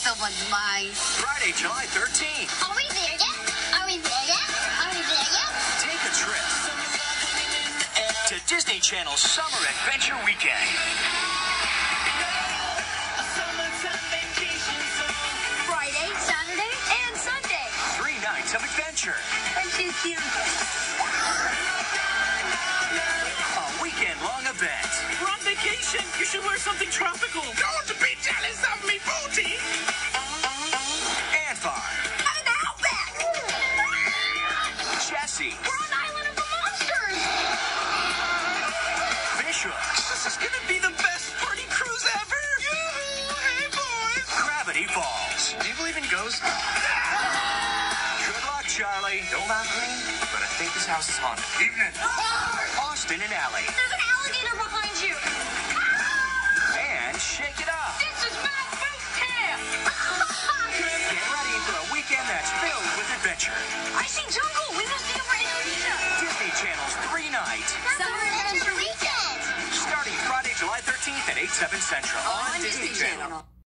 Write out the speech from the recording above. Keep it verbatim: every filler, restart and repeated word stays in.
someone's mind. Friday, July thirteenth. Are we there yet? Are we there yet? Are we there yet? Take a trip to Disney Channel's Summer Adventure Weekend. Friday, Saturday, and Sunday. Three nights of adventure. And she's cute. A weekend-long event. We're on vacation. You should wear something tropical. Don't be jealous of me booty. Anfar. An outback! Jessie. We're on Island of the Monsters! Bishop. This is gonna be the best party cruise ever. Yoo-hoo, hey boys. Gravity Falls. Do you believe in ghosts? Good luck, Charlie. Don't laugh at me, but I think this house is haunted. Evening. Austin and Allie. There's an alligator behind you! And Shake It Up. This is Mad Boot Camp! Get ready for a weekend that's filled with adventure. I see jungle! We must be over Indonesia! Disney Channel's three-night, Summer Adventure Weekend. starting Friday, July thirteenth at eight, seven Central. On Disney Channel.